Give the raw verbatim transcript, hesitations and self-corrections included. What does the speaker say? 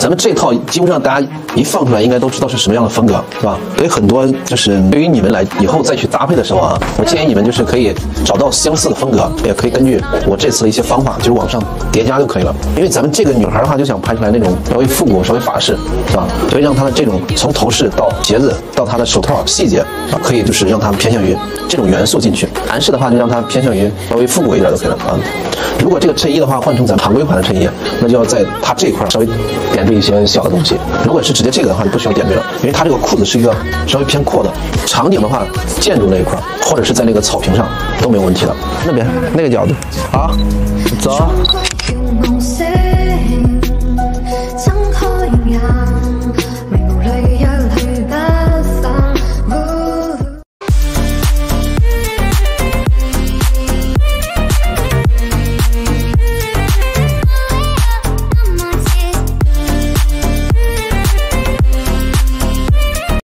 咱们这套基本上大家一放出来，应该都知道是什么样的风格，是吧？所以很多就是对于你们来以后再去搭配的时候啊，我建议你们就是可以找到相似的风格，也可以根据我这次的一些方法，就是往上叠加就可以了。因为咱们这个女孩的话，就想拍出来那种稍微复古、稍微法式，是吧？所以让她的这种从头饰到鞋子到她的手套细节啊，可以就是让她偏向于这种元素进去。男士的话就让它偏向于稍微复古一点就可以了啊。如果这个衬衣的话换成咱们常规款的衬衣，那就要在它这一块稍微点缀一些小的东西。如果是直接这个的话，就不需要点缀了，因为它这个裤子是一个稍微偏阔的。场景的话，建筑那一块或者是在那个草坪上都没有问题的。那边那个角度，好，走。